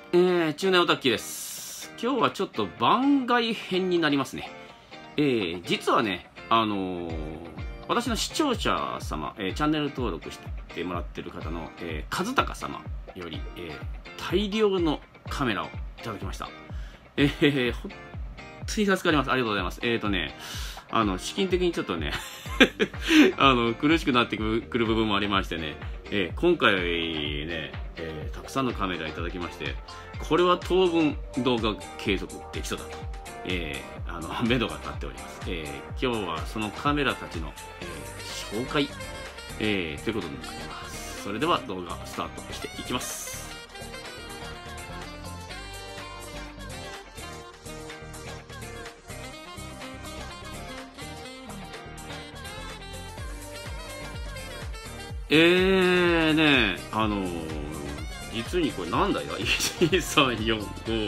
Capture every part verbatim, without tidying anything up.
えー、中年オタッキーです。今日はちょっと番外編になりますね。えー、実はね、あのー、私の視聴者様、えー、チャンネル登録してもらってる方の、えー、和孝様より、えー、大量のカメラをいただきました。えー、ほんとに助かります。ありがとうございます。えーとね、あの、資金的にちょっとね、あの、苦しくなってくる部分もありましてね、えー、今回ね、えー、たくさんのカメラいただきまして、これは当分動画継続できそうだと、えー、あの、目処が立っております。えー、今日はそのカメラたちの、えー、紹介、えー、ということになります。それでは動画スタートしていきます。えーね、あのー、実にこれ何台だ ?いち、に、さん、よん、ご、ろく、なな、はち、きゅう、じゅう、じゅうい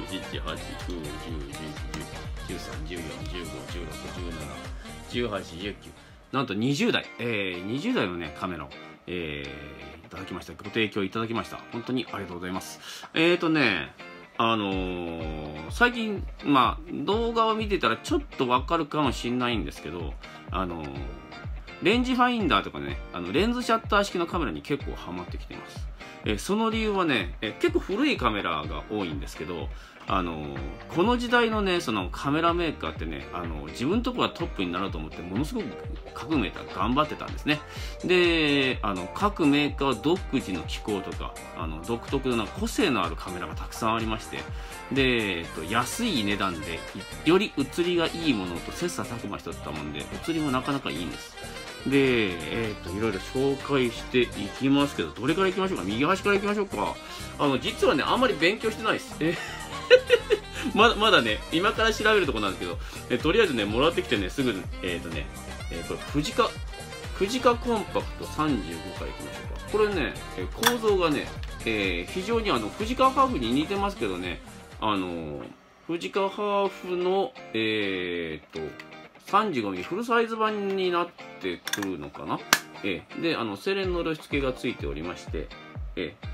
ち、に、さん、じゅうよん、じゅうご、じゅうろく、じゅうなな、じゅうはち、じゅうきゅう、なんとにじゅうだい、えー、にじゅうだいのね、カメラを、えー、いただきました。ご提供いただきました。本当にありがとうございます。えーとね、あのー、最近、まあ、動画を見てたらちょっとわかるかもしれないんですけど、あのー、レンジファインダーとかね、あのレンズシャッター式のカメラに結構ハマってきています。えその理由はね、え結構古いカメラが多いんですけど、あのー、この時代のね、そのカメラメーカーってね、あのー、自分のところがトップになろうと思って、ものすごく各メーカー頑張ってたんですね。で、あの、各メーカー独自の機構とか、あの、独特な個性のあるカメラがたくさんありまして、で、えっと、安い値段で、より写りがいいものと切磋琢磨してたもんで、写りもなかなかいいんです。で、えっと、いろいろ紹介していきますけど、どれからいきましょうか。右端からいきましょうか。あの、実はね、あんまり勉強してないです。えまだ、まだね、今から調べるとこなんですけど、えとりあえずね、もらってきてね、すぐ、えっとね、えー、これ、フジカ、フジカコンパクトさんじゅうごからいきましょうか。これね、え構造がね、えー、非常にあの、フジカハーフに似てますけどね、あのー、フジカハーフの、えー、っと、さんじゅうごミリ フルサイズ版になってくるのかな。えー、で、あの、セレンの露出系がついておりまして、えー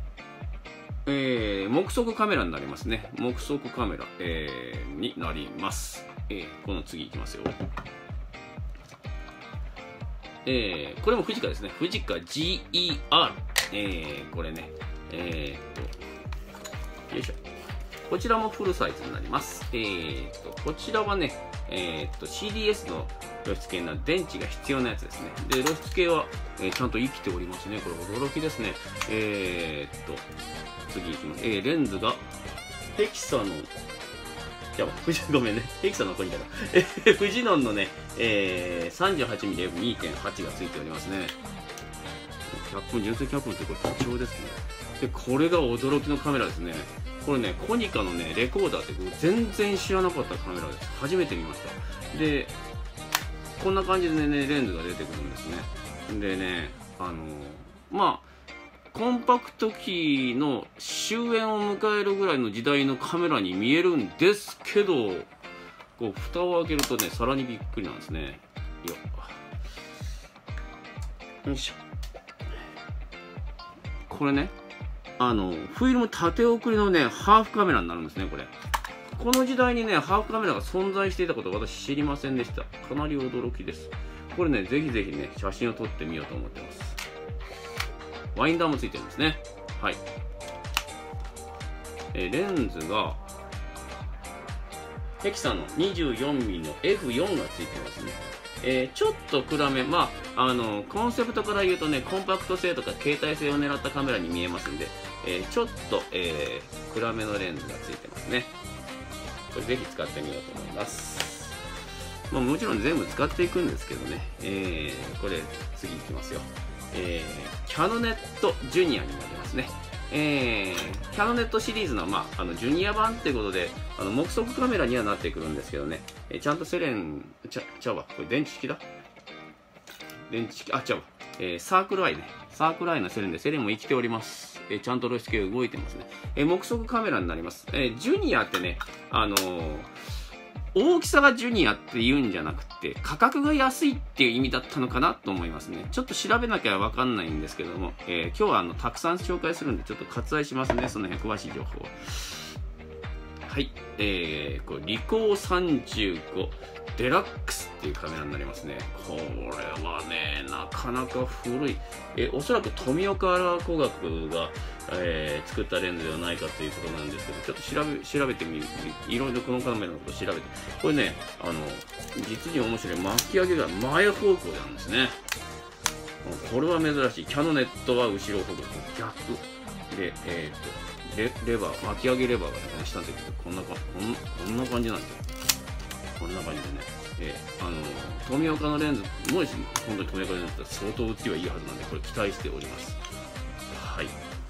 えー、目測カメラになりますね。目測カメラ、えー、になります。えー、この次いきますよ。えー、これもフジカですね。フジカ ジーイーアール。えー、これね。えー、っと、よいしょ。こちらもフルサイズになります。えー、っと、こちらはね、えー、っと、シーディーエス の露出系な電池が必要なやつですね。で、露出系は、えー、ちゃんと生きておりますね。これ驚きですね。えー、っと、次いきます。えー、レンズが、ヘキサノン、やば、ごめんね。ヘキサノンここにいたな。えー、フジノンのね、えー、さんじゅうはちミリエフにてんはち がついておりますね。キャップ、純正キャップってこれ貴重ですね。で、これが驚きのカメラですね。これね、コニカのね、レコーダーって全然知らなかったカメラです。初めて見ました。で、こんな感じでね、レンズが出てくるんですね。でね、あのー、まあ、コンパクト機の終焉を迎えるぐらいの時代のカメラに見えるんですけど、こう、蓋を開けるとね、さらにびっくりなんですね。よっ。よいしょ。これね、あの、フィルム縦送りのね、ハーフカメラになるんですね、これ。この時代にね、ハーフカメラが存在していたことを私知りませんでした。かなり驚きです。これね、ぜひぜひね、写真を撮ってみようと思ってます。ワインダーもついてるんですね。はい。えー、レンズが、ヘキサの にじゅうよんミリ の エフよん がついてますね。えー、ちょっと暗め、まあ、あの、コンセプトから言うとね、コンパクト性とか携帯性を狙ったカメラに見えますんで、えー、ちょっと、えー、暗めのレンズがついてますね。これぜひ使ってみようと思います。まあ、もちろん全部使っていくんですけどね、えー、これ次いきますよ。えー、キャノネットジュニアになりますね。えー、キャノネットシリーズの、まあ、あのジュニア版っていうことで、あの目測カメラにはなってくるんですけどね、えー、ちゃんとセレン、ちゃ、ちゃうわ、これ電池式だ電池式、あ、ちゃうわ、えー、サークルアイね。サークルアイのセレンで、セレンも生きております。えー、ちゃんと露出系動いてますね。えー、目測カメラになります。えー、ジュニアってね、あのー、 大きさがジュニアって言うんじゃなくて、価格が安いっていう意味だったのかなと思いますね。ちょっと調べなきゃわかんないんですけども、えー、今日はあの、たくさん紹介するんで、ちょっと割愛しますね。その辺詳しい情報を。はい。えー、これ、リコーさんじゅうごデラックスっていうカメラになりますね。これはね、なかなか古い。えー、おそらく富岡工学が、えー、作ったレンズではないかということなんですけど、ちょっと調べ、調べてみる。いろいろこのカメラのことを調べて。これね、あの、実に面白い。巻き上げが前方向なんですね。これは珍しい。キャノネットは後ろ方向。逆。で、えっと、レ, レバー、巻き上げレバーがね、この下に出てて、こんなか、こんこんな感じなんですよ。こんな感じでね。えー、あの、富岡のレンズ、もし本当に富岡のレンズだったら相当写りはいいはずなんで、これ期待しております。はい。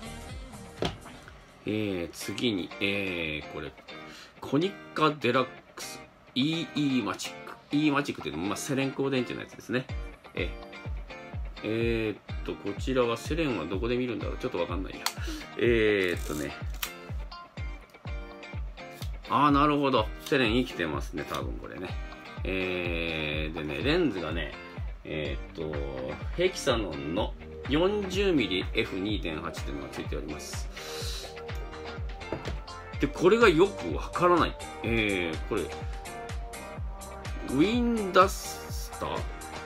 えー、次に、えー、これ、コニカデラックス イーイー マチック。イー マチックっていうのは、まあ、セレン光電池のやつですね。えーえー、っと、こちらはセレンはどこで見るんだろう、ちょっとわかんないや。えー、っとね。あー、なるほど。セレン生きてますね、多分これね。えー、でね、レンズがね、えー、っと、ヘキサノンの よんじゅうミリエフにてんはち っていうのがついております。で、これがよくわからない。えー、これ、ウィンダスターん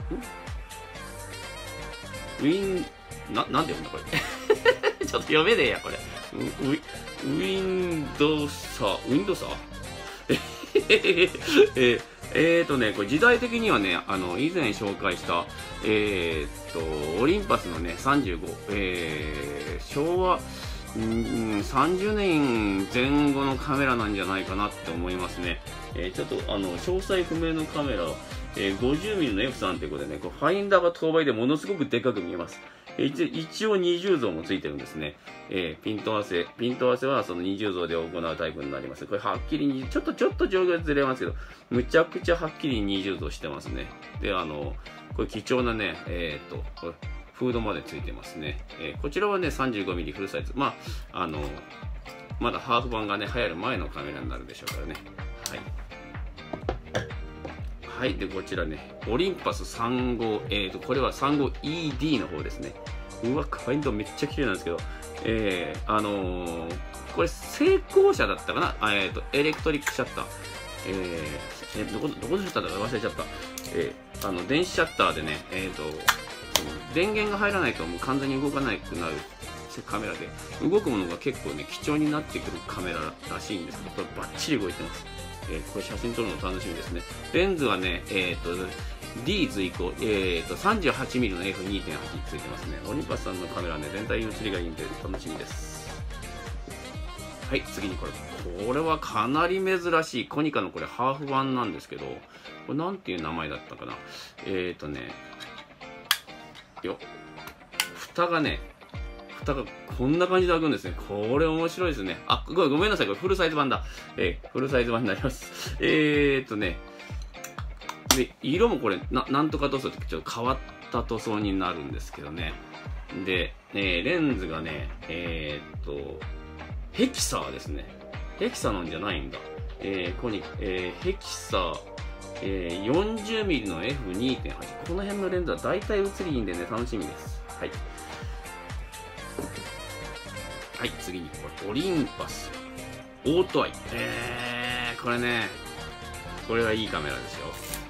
ウィン、な、なんで読んだこれ。ちょっと読めねえや、これ。ウィ、ウィンドサー、ウィンドサーえー、えーとね、これ時代的にはね、あの、以前紹介した、えー、っと、オリンパスのね、さんじゅうご、えー、昭和、んさんじゅうねんまえ後のカメラなんじゃないかなって思いますね。えー、ちょっと、あの、詳細不明のカメラ、えー、ごじゅうミリの エフスリー ということでね、こうファインダーが等倍でものすごくでかく見えます。えー、一応二重像もついてるんですね。えー、ピント合わせ。ピント合わせはその二重像で行うタイプになります。これはっきりに、ちょっとちょっと上下ずれますけど、むちゃくちゃはっきり二重像してますね。で、あの、これ貴重なね、えー、っと、これフードまでついてますね。えー、こちらはね、さんじゅうごミリ フルサイズ。まあ、あの、まだハーフ版がね、流行る前のカメラになるでしょうからね。はい。はい。で、こちらね、オリンパスさんじゅうご、えーと、これは さんじゅうごイーディー の方ですね。うわ、ファインドめっちゃ綺麗なんですけど、えー、あのー、これ成功者だったかなあえーと、エレクトリックシャッター。えー、えどこ、どこのシャッターだか忘れちゃった。えー、あの、電子シャッターでね、えーと、電源が入らないともう完全に動かなくなるカメラで、動くものが結構ね、貴重になってくるカメラらしいんですけど、これバッチリ動いてます。えー、これ写真撮るの楽しみですね。レンズはね、えっと、D 随行、えっと、さんじゅうはちミリの エフにてんはち ついてますね。オリンパスさんのカメラね、全体写りがいいんで楽しみです。はい、次にこれ。これはかなり珍しい。コニカのこれハーフ版なんですけど、これなんていう名前だったかな。えっとね、よ、蓋がね、蓋がこんな感じで開くんですね。これ面白いですね。あ、ごめん、ごめんなさい。これフルサイズ版だ。えー、フルサイズ版になります。えーっとね、で、色もこれ、な、なんとか塗装ってちょっと変わった塗装になるんですけどね。で、えー、レンズがね、えー、っと、ヘキサーですね。ヘキサノンじゃないんだ。えー、ここに、えー、ヘキサー、えー、よんじゅうミリの エフにてんはち。この辺のレンズは大体写りいいんでね、楽しみです。はい。はい、次にこれ、オリンパス。オートアイ。えー、これね、これはいいカメラですよ。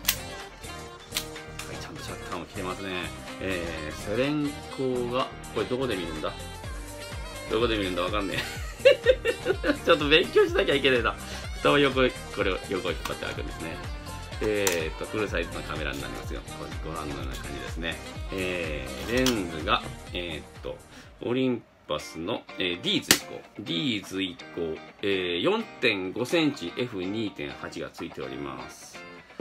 はい、ちゃんとシャッターも切れますね。えー、セレン光が、これどこで見るんだどこで見るんだわかんねえ。ちょっと勉強しなきゃいけないな。蓋を横、これを横を引っ張って開くんですね。えーっと、フルサイズのカメラになりますよ。これご覧のような感じですね。えー、レンズが、えー、っと、オリンパスの、えー、D 随行。D 随行、えー、よんてんごセンチ エフにてんはち がついております。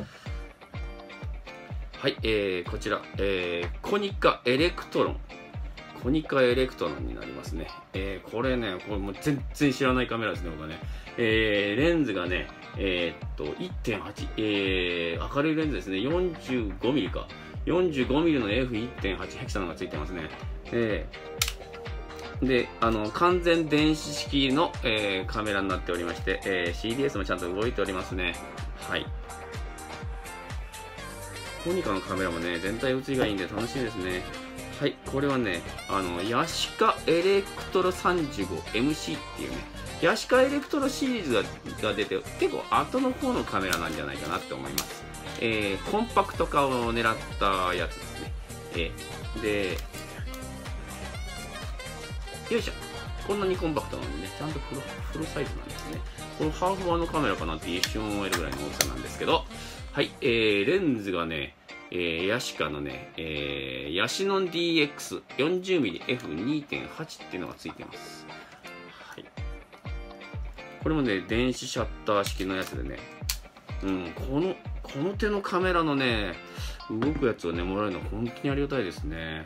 はい、えー、こちら、えー、コニカエレクトロン。コニカエレクトロンになりますね。えー、これね、これもう全然知らないカメラですね、僕はね。えー、レンズがね、えー、っと、いってんはち、えー、明るいレンズですね。よんじゅうごミリか。よんじゅうごミリの エフいってんはち ヘキサノンがついてますね。えー、で、あの、完全電子式の、えー、カメラになっておりまして、えー、シーディーエス もちゃんと動いておりますね。はい。 コニカのカメラもね、全体写りがいいんで楽しみですね。はい、これはね、あの、ヤシカエレクトロ さんじゅうごエムシー っていうね、ヤシカエレクトロシリーズがが出て、結構後の方のカメラなんじゃないかなって思います。えー、コンパクト化を狙ったやつですね。えー、で、よいしょ。こんなにコンパクトなのにね、ちゃんとフル、フルサイズなんですね。このハーフ版のカメラかなって一瞬思えるぐらいの大きさなんですけど、はい、えー、レンズがね、えー、ヤシカのね、えー、ヤシノン ディーエックスよんじゅうミリエフにてんはち っていうのがついてます。はい。これもね、電子シャッター式のやつでね、うん、この、この手のカメラのね、動くやつをね、もらえるのは本当にありがたいですね。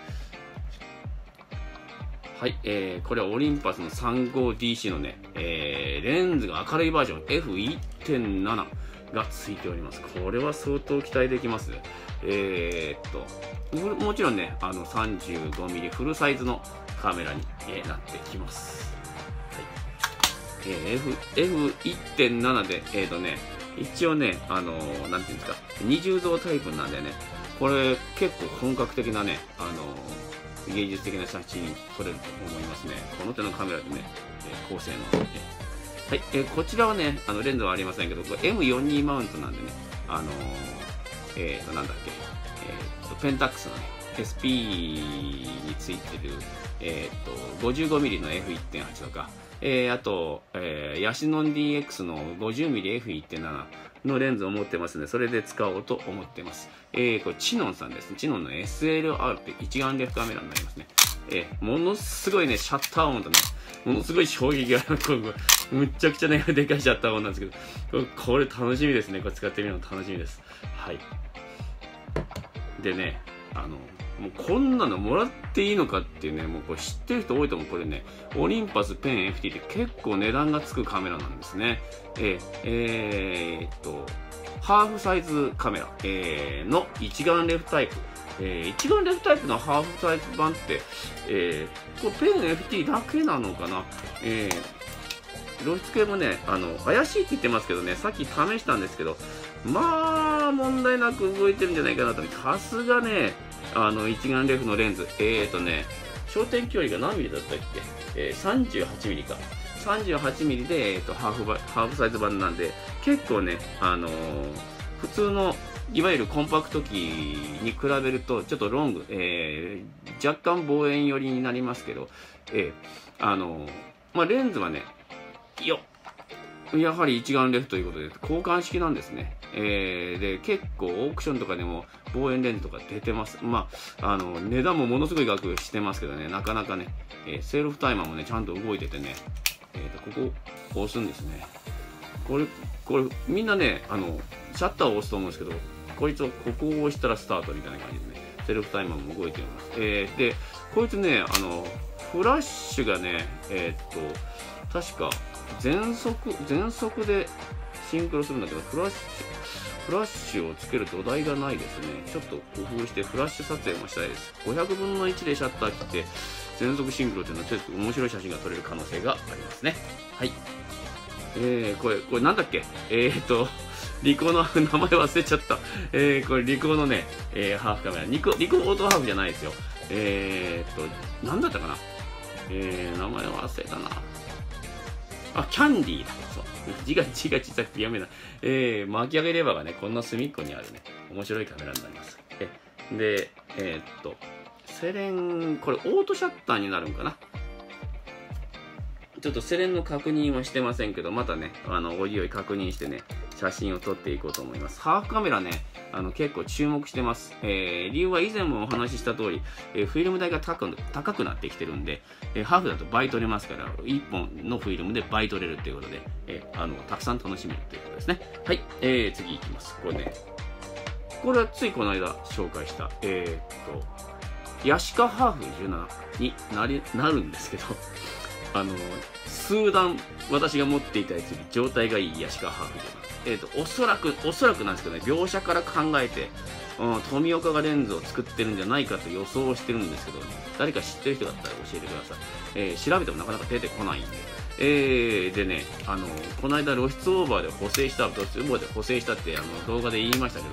はい、えー、これはオリンパスの さんじゅうごディーシー のね、えー、レンズが明るいバージョン エフいってんなな がついております。これは相当期待できます。えー、っと、もちろんね、あの さんじゅうごミリ フルサイズのカメラに、えー、なってきます。はい。えー、F、エフいってんなな で、えー、っとね、一応ね、あのー、なんていうんですか、二重像タイプなんでね、これ結構本格的なね、あのー、芸術的な写真撮れると思いますね。この手のカメラでね、えー、高性能で、ね。はい、えー、こちらはね、あのレンズはありませんけど、これ エムよんじゅうに マウントなんでね、あのー、えっ、ー、と、なんだっけ、えっ、ー、と、ペンタックスのね、エスピー についてる、えっ、ー、と、ごじゅうごミリ の エフいってんはち とか、えー、あと、えー、ヤシノン ディーエックス の ごじゅうミリエフいってんなな のレンズを持ってますので、それで使おうと思ってます。えー、これ、チノンさんですね。チノンの エスエルアール って一眼レフカメラになりますね。えー、ものすごいね、シャッター音とね、ものすごい衝撃がある。これ、むっちゃくちゃね、でかいシャッター音なんですけど、これ楽しみですね。これ使ってみるの楽しみです。はい。でね、あの、もうこんなのもらっていいのかっていうね、もうこれ知ってる人多いと思う。これね、オリンパスペン エフティー って結構値段がつくカメラなんですね。えー、えー、っと、ハーフサイズカメラ、えー、の一眼レフタイプ。えー、一眼レフタイプのハーフサイズ版って、えー、これペン エフティー だけなのかな。えー、露出系もね、あの、怪しいって言ってますけどね、さっき試したんですけど、まあ、問題なく動いてるんじゃないかなと。さすがね、あの、一眼レフのレンズ。えーとね、焦点距離が何ミリだったっけ、えー、さんじゅうはちミリか。さんじゅうはちミリで、えーと、ハーフバ、ハーフサイズ版なんで、結構ね、あのー、普通の、いわゆるコンパクト機に比べると、ちょっとロング、えー、若干望遠寄りになりますけど、えー、あのー、まあ、レンズはね、よっやはり一眼レフということで、交換式なんですね。えー、で、結構オークションとかでも望遠レンズとか出てます。まあ、あの、値段もものすごい額してますけどね、なかなかね、えー、セルフタイマーもね、ちゃんと動いててね、えーと、ここ押すんですね。これ、これ、みんなね、あの、シャッターを押すと思うんですけど、こいつをここを押したらスタートみたいな感じでね、セルフタイマーも動いています。えー、で、こいつね、あの、フラッシュがね、えー、っと、確か、全速、全速でシンクロするんだけど、フラッシュ、フラッシュをつける土台がないですね。ちょっと工夫してフラッシュ撮影もしたいです。ごひゃくぶんのいちでシャッター切って、全速シンクロっていうのはちょっと面白い写真が撮れる可能性がありますね。はい。えー、これ、これなんだっけえーと、リコーの名前忘れちゃった。えー、これリコーのね、えー、ハーフカメラ。リコ、リコオートハーフじゃないですよ。えーと、なんだったかなえー、名前忘れたな。あ、キャンディーだ。そう。字が、字が小さくて読めない。えー、巻き上げレバーがね、こんな隅っこにあるね、面白いカメラになります。え、で、えー、っと、セレン、これオートシャッターになるんかな。ちょっとセレンの確認はしてませんけど、またね、あの、おいおい確認してね、写真を撮っていこうと思います。ハーフカメラね、あの、結構注目してます。えー、理由は以前もお話しした通り、えー、フィルム代が高く、高くなってきてるんで、えー、ハーフだと倍撮れますから、いっぽんのフィルムで倍撮れるっていうことで、えー、あの、たくさん楽しめるということですね。はい、えー、次いきます。これね、これはついこの間紹介した、えー、っと、ヤシカハーフじゅうななになり、なるんですけど、あの、数段私が持っていたやつより状態がいいヤシカハーフで、えっと、おそらく、おそらくなんですけどね、描写から考えて、うん、富岡がレンズを作ってるんじゃないかと予想をしてるんですけど、ね、誰か知ってる人だったら教えてください。えー、調べてもなかなか出てこないんで。えー、でね、あの、この間露出オーバーで補正した、露出オーバーで補正したってあの動画で言いましたけど、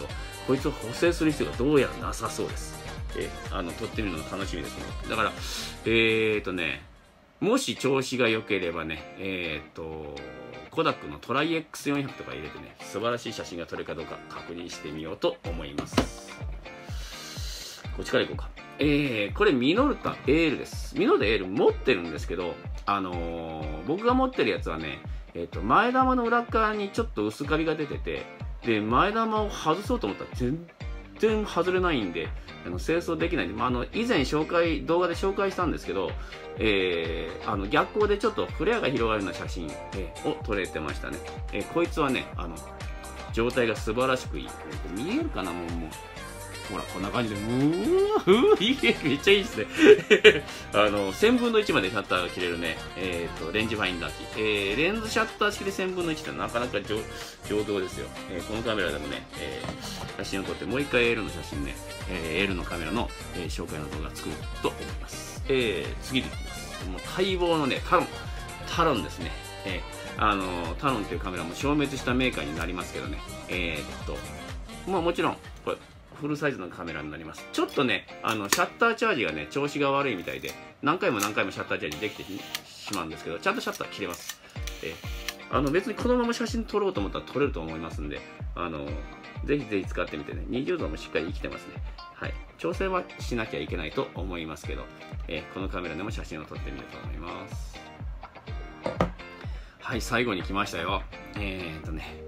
こいつを補正する必要がどうやらなさそうです。えー、あの撮ってみるのが楽しみですね。だからえーとねもし調子が良ければねえーとコダックのトライ エックスよんひゃく とか入れてね素晴らしい写真が撮れるかどうか確認してみようと思います。こっちから行こうか。えー、これミノルタエールです。ミノルタエール持ってるんですけど、あのー、僕が持ってるやつはね、えーと、前玉の裏側にちょっと薄カビが出てて、で、前玉を外そうと思ったら全然外れないんで、あの清掃できないんで、まあ、あの、以前紹介、動画で紹介したんですけど、えー、あの、逆光でちょっとフレアが広がるような写真、えー、を撮れてましたね。えー、こいつはね、あの、状態が素晴らしくいい。見えるかなもう、もう。ほら、こんな感じで、うーわ、いい、めっちゃいいですね。あの、せんぶんのいちまでシャッターが切れるね、えっと、レンジファインダー機。えー、レンズシャッター式でせんぶんのいちってなかなか上上等ですよ。えー、このカメラでもね、えー、写真を撮って、もう一回 エル の写真ね、えー、エル のカメラの、えー、紹介の動画作ると思います。えー、次に行きます。もう待望のね、タロン。タロンですね。えー、あの、タロンっていうカメラも消滅したメーカーになりますけどね。えー、っと、まあもちろん、これ、フルサイズのカメラになります。ちょっとね、あの、シャッターチャージがね、調子が悪いみたいで、何回も何回もシャッターチャージできてしまうんですけど、ちゃんとシャッター切れます。えー、あの、別にこのまま写真撮ろうと思ったら撮れると思いますんで、あの、ぜひぜひ使ってみてね、にじゅうどもしっかり生きてますね。はい。調整はしなきゃいけないと思いますけど、えー、このカメラでも写真を撮ってみようと思います。はい、最後に来ましたよ。えーとね、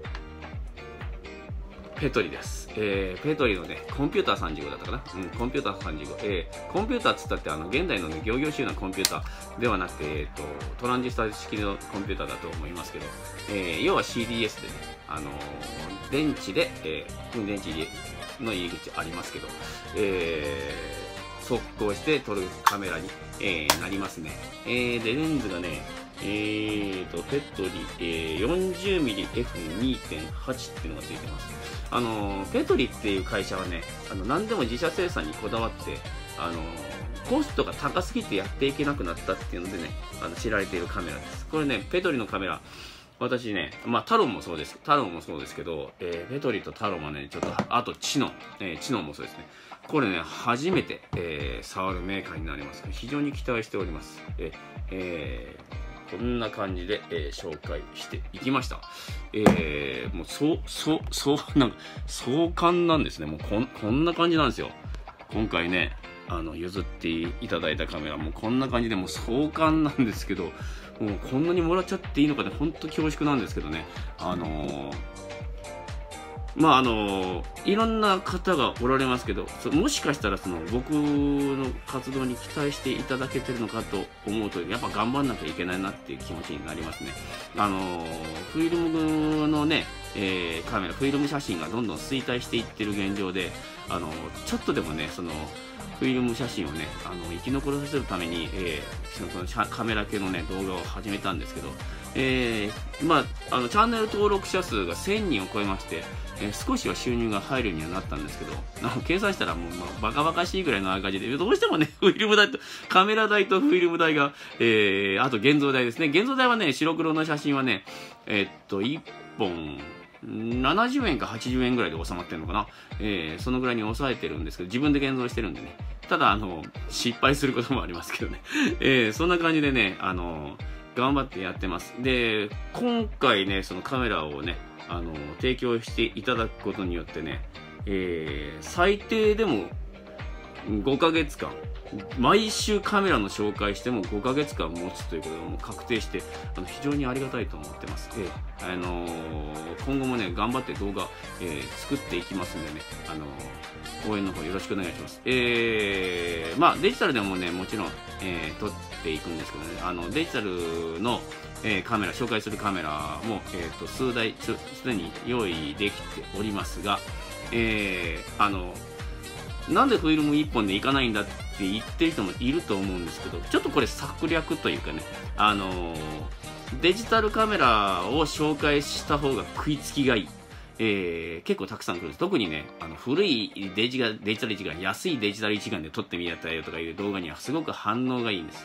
ペトリです。えー、ペトリのね、コンピューターさんじゅうごだったかな。うん、コンピューターさんじゅうご。えー、コンピューターっつったって、あの、現代のね、行々しいようなコンピューターではなくて、えっと、トランジスタ式のコンピューターだと思いますけど、えー、要は シーディーエス でね、あのー、電池で、えー、電池の入り口ありますけど、えー、速攻して撮るカメラに、えー、なりますね。えー、で、レンズがね、えーと、ペトリ、えー、よんじゅうミリエフにてんはち っていうのがついてます。あの、ペトリっていう会社はね、あの、何でも自社生産にこだわって、あの、コストが高すぎてやっていけなくなったっていうのでね、あの、知られているカメラです。これね、ペトリのカメラ、私ね、まあ、タロンもそうです。タロンもそうですけど、えー、ペトリとタロンはね、ちょっと、あと、チノン、えー、チノンもそうですね。これね、初めて、えー、触るメーカーになります。非常に期待しております。えーえーこんな感じで、えー、紹介していきました。えー、もう、そう、そう、そう、なんか、壮観なんですね。もうこん、こんな感じなんですよ。今回ね、あの、譲っていただいたカメラ、もうこんな感じで、もう壮観なんですけど、もうこんなにもらっちゃっていいのかね、ほんと恐縮なんですけどね。あのー、まああのいろんな方がおられますけど、もしかしたらその僕の活動に期待していただけてるのかと思うと、やっぱ頑張んなきゃいけないなっていう気持ちになりますね。あのフィルムのね、えー、カメラ、フィルム写真がどんどん衰退していってる現状で、あのちょっとでもね、そのフィルム写真をね、あの生き残らせるために、えー、そのカメラ系のね動画を始めたんですけど、えー、まああのチャンネル登録者数がせんにんを超えまして、えー、少しは収入が入るようにはなったんですけど、なんか計算したらもう、まあ、バカバカしいぐらいの赤字で、どうしてもね、フィルム代と、カメラ代とフィルム代が、えー、あと現像代ですね。現像代はね、白黒の写真はね、えー、っと、いっぽん、ななじゅうえんかはちじゅうえんぐらいで収まってるのかな。えー、そのぐらいに抑えてるんですけど、自分で現像してるんでね。ただ、あの、失敗することもありますけどね。えー、そんな感じでね、あの、頑張ってやってます。で、今回ね、そのカメラをね、あの、提供していただくことによってね、えー、最低でもごかげつかん、毎週カメラの紹介してもごかげつかん持つということがもう確定して、あの非常にありがたいと思ってます。えーあのー、今後もね、頑張って動画、えー、作っていきますんでね、あのー、応援の方よろしくお願いします。えー、まあデジタルでもね、もちろん、えー、撮っていくんですけどね、あのデジタルの、えー、カメラ、紹介するカメラも、えー、と数台すでに用意できておりますが、えー、あのなんでフィルムいっぽんでいかないんだって言ってる人もいると思うんですけど、ちょっとこれ策略というかね、あのー、デジタルカメラを紹介した方が食いつきがいい。えー、結構たくさん来るんです。特にね、あの古いデジがデジタル一眼、安いデジタル一眼で撮ってみやったよとかいう動画にはすごく反応がいいんです。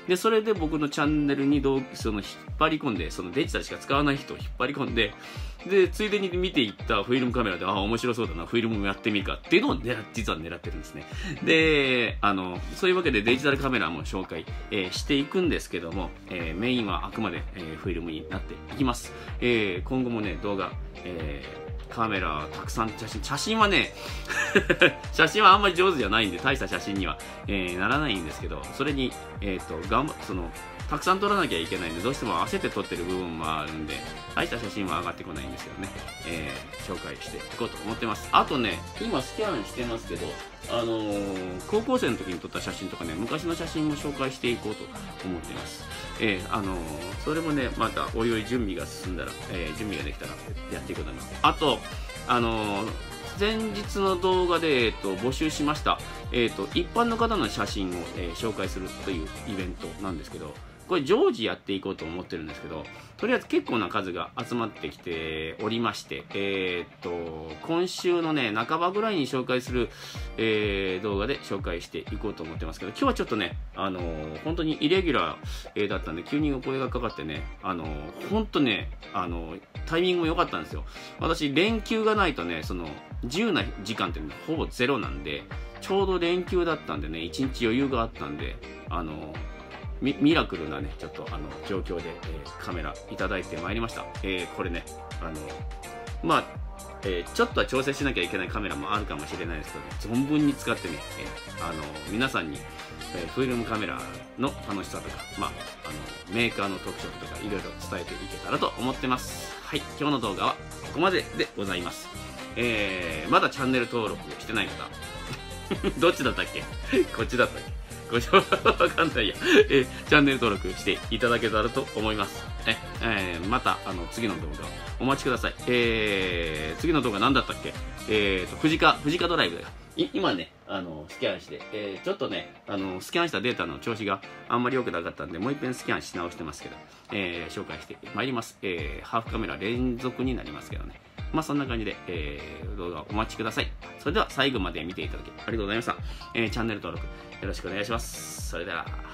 でそれで僕のチャンネルにどうその引っ張り込んで、そのデジタルしか使わない人を引っ張り込んで、でついでに見ていったフィルムカメラで、ああ面白そうだな、フィルムもやってみるかっていうのを狙実は狙ってるんですね。であのそういうわけでデジタルカメラも紹介、えー、していくんですけども、えー、メインはあくまで、えー、フィルムになっていきます。えー、今後もね動画、えーカメラたくさん写真写真はね写真はあんまり上手じゃないんで大した写真には、えー、ならないんですけど、それに、えー、と頑張そのたくさん撮らなきゃいけないんで、どうしても焦って撮ってる部分もあるんで大した写真は上がってこないんですけどね、えー、紹介していこうと思ってます。あとね今スキャンしてますけど、あのー、高校生の時に撮った写真とかね、昔の写真も紹介していこうと思っています。えー、あのー、それもねまたおいおい準備が進んだら、えー、準備ができたらやっていくと思います。あとあのー、前日の動画で、えー、と募集しました、えー、と一般の方の写真を、えー、紹介するというイベントなんですけど、これ常時やっていこうと思ってるんですけど、とりあえず結構な数が集まってきておりまして、えー、っと今週のね半ばぐらいに紹介する、えー、動画で紹介していこうと思ってますけど、今日はちょっとねあのー、本当にイレギュラー、えー、だったんで急にお声がかかってね、あのー、本当ねあのー、タイミングも良かったんですよ。私連休がないとねその自由な時間ってほぼゼロなんで、ちょうど連休だったんでね一日余裕があったんで、あのーミ, ミラクルなねちょっとあの状況で、えー、カメラいただいてまいりました。えー、これねあのまあ、えー、ちょっとは調整しなきゃいけないカメラもあるかもしれないですけど、ね、存分に使ってね、えー、あの皆さんに、えー、フィルムカメラの楽しさとか、まあ、あのメーカーの特色とかいろいろ伝えていけたらと思ってます。はい、今日の動画はここまででございます。えー、まだチャンネル登録してない方どっちだったっけこっちだったっけご視聴わかんないや、えー、チャンネル登録していただけたらと思います。ええー、またあの次の動画お待ちください。えー、次の動画何だったっけ、えーと、藤川、藤川ドライブだよ。今ね、あのスキャンして、えー、ちょっとねあのスキャンしたデータの調子があんまり良くなかったんで、もう一遍スキャンし直してますけど、えー、紹介してまいります。えー、ハーフカメラ連続になりますけどね、まあそんな感じで、えー、動画お待ちください。それでは最後まで見ていただきありがとうございました。えー、チャンネル登録よろしくお願いします。それでは。